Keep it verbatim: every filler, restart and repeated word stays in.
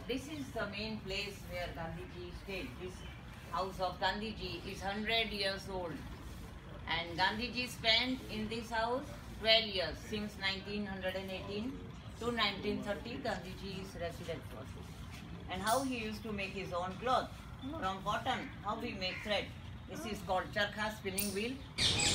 this is the main place where Gandhiji stayed. This house of Gandhiji is one hundred years old. And Gandhiji spent in this house twelve years, since nineteen eighteen to nineteen thirty. Gandhiji is resident for. And how he used to make his own cloth from cotton, how we make thread. This is called charkha spinning wheel.